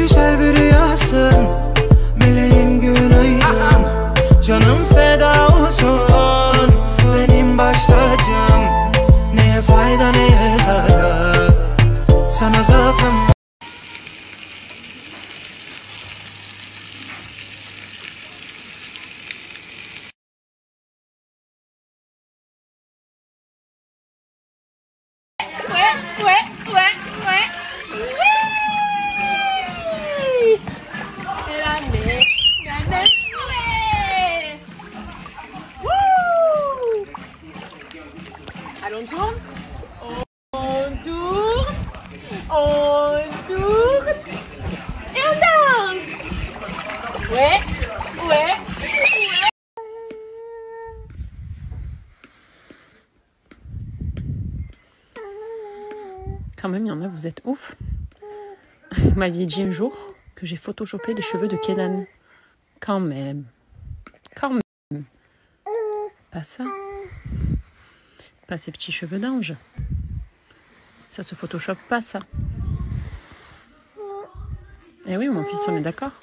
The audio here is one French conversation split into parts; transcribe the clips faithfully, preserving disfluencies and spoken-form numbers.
Güzel bir rüyasın, meleğim gün ayın, canım feda olsun, benim baş tacım. Neye fayda neye zarar, sana zaafım. Ouais, ouais, ouais, ouais. Oui. Et la mer, la mer, ouais. Wouh. Allons, on tourne. On tourne. On tourne. Et on danse. Ouais, ouais, ouais. Quand même, il y en a, vous êtes ouf. Vous m'aviez dit un jour que j'ai photoshopé les cheveux de Kenan. Quand même. Quand même. Pas ça. Pas ces petits cheveux d'ange. Ça se photoshop pas, ça. Eh oui, mon fils, on est d'accord.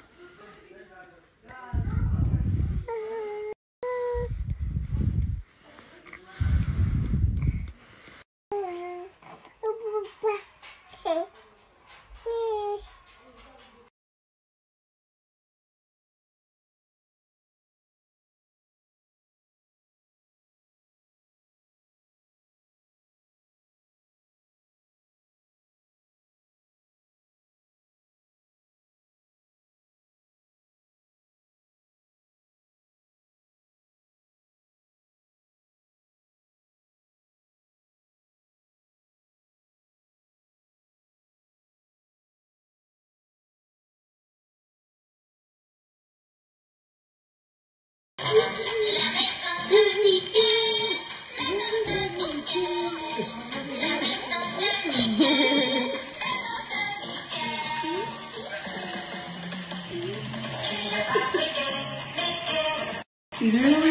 Mmh.